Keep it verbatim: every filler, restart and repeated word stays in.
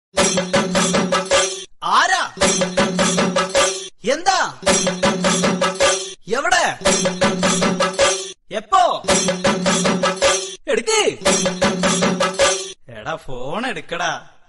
ആരാ? എന്താ? എവിടെ? എപ്പോ? എടുക്ക്. എടാ ഫോൺ എടുക്കടാ.